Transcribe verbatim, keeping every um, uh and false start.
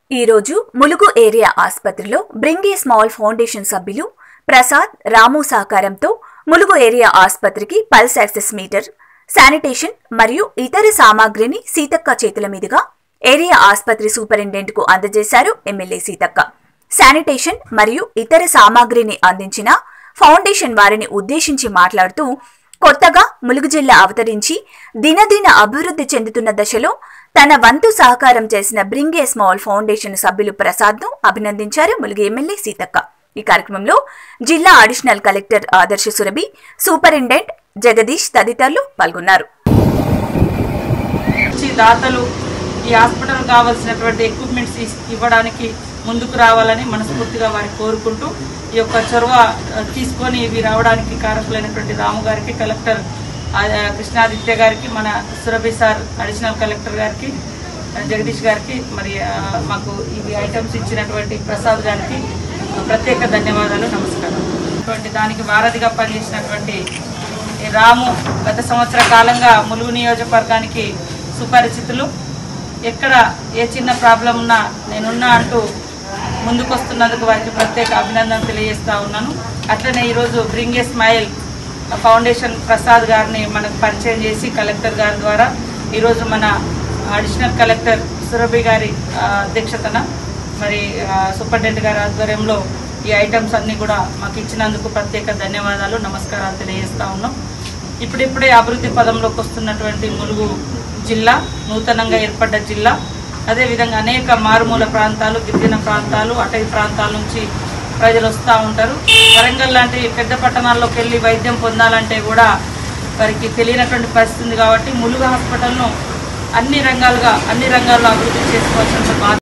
ఈ రోజు ములుగు ఏరియా ఆసుపత్రిలో బ్రింగ్ ఏ స్మాల్ ఫౌండేషన్ సభ్యులు ప్రసాద్ రాము సహకారంతో ములుగు ఏరియా ఆసుపత్రికి పల్స్ యాక్సెస్ మీటర్, శానిటేషన్ మరియు ఇతర సామాగ్రిని సీతక్క చేతుల మీదుగా ఏరియా ఆసుపత్రి సూపరింటెండెంట్ కు అందజేశారు ఎమ్మెల్యే సీతక్క. శానిటేషన్ మరియు ఇతర సామాగ్రిని అందించిన ఫౌండేషన్ వారిని ఉద్దేశించి మాట్లాడుతూ, కొత్తగా ములుగు జిల్లా అవతరించి దినదిన అభివృద్ధి చెందుతున్న దశలో తన వంతు సహకారం చేసిన బ్రింగ్ ఏ స్మాల్ ఫౌండేషన్ సభ్యులు ప్రసాద్ ను అభినందించారు ములుగు ఎమ్మెల్యే సీతక్క. ఈ కార్యక్రమంలో జిల్లా అడిషనల్ కలెక్టర్ ఆదర్శ సురభి, సూపరింటెండెంట్ జగదీష్ తదితరులు పాల్గొన్నారు. దాతలు ఈ హాస్పిటల్ కావాల్సినటువంటి ఎక్విప్మెంట్స్ ఇవ్వడానికి ముందుకు రావాలని మనస్ఫూర్తిగా వారిని కోరుకుంటూ ఈ యొక్క చొరవ తీసుకొని ఇవి రావడానికి కారకులైనటువంటి రాము గారికి, కలెక్టర్ కృష్ణాదిత్య గారికి, మన సురభి సార్ అడిషనల్ కలెక్టర్ గారికి, జగదీష్ గారికి, మరి మాకు ఇవి ఐటమ్స్ ఇచ్చినటువంటి ప్రసాద్ గారికి ప్రత్యేక ధన్యవాదాలు, నమస్కారం. దానికి వారధిగా పనిచేసినటువంటి రాము గత సంవత్సర కాలంగా ములుగు నియోజకవర్గానికి సుపరిచితులు. ఎక్కడ ఏ చిన్న ప్రాబ్లం ఉన్నా నేనున్నా అంటూ ముందుకొస్తున్నందుకు వారికి ప్రత్యేక అభినందనలు తెలియజేస్తా ఉన్నాను. అట్లనే ఈరోజు bring a smile foundation Prasad గారిని మనకు పరిచయం చేసి కలెక్టర్ గారి ద్వారా ఈరోజు మన అడిషనల్ కలెక్టర్ సురభి గారి అధ్యక్షతన మరి సూపరింటెండెంట్ గారి ఆధ్వర్యంలో ఈ ఐటమ్స్ అన్నీ కూడా మాకు ఇచ్చినందుకు ప్రత్యేక ధన్యవాదాలు, నమస్కారాలు తెలియజేస్తా ఉన్నాం. ఇప్పుడిప్పుడే అభివృద్ధి పదంలోకి వస్తున్నటువంటి ములుగు జిల్లా, నూతనంగా ఏర్పడ్డ జిల్లా, అదేవిధంగా అనేక మారుమూల ప్రాంతాలు, గిరిజన ప్రాంతాలు, అటవీ ప్రాంతాల నుంచి ప్రజలు వస్తూ ఉంటారు. వరంగల్ లాంటి పెద్ద పట్టణాల్లోకి వెళ్ళి వైద్యం పొందాలంటే కూడా వారికి తెలియనటువంటి పరిస్థితి ఉంది. కాబట్టి ములుగు హాస్పిటల్ను అన్ని రంగాలుగా అన్ని రంగాల్లో అభివృద్ధి చేసుకోవాల్సిన బాధ్యత